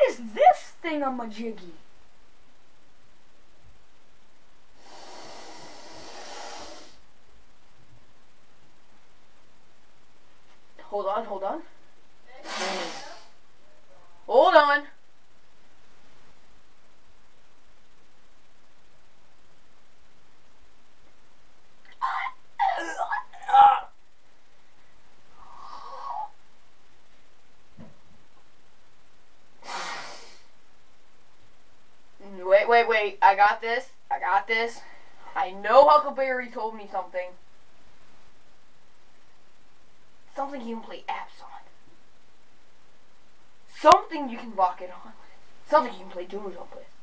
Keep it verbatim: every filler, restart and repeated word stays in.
is this thing on my jiggy? Hold on, hold on. Hold on. Wait, wait, wait. I got this. I got this. I know Huckleberry told me something. Something you can play apps on. Something you can lock it on with. Something you can play Doodle Jump with.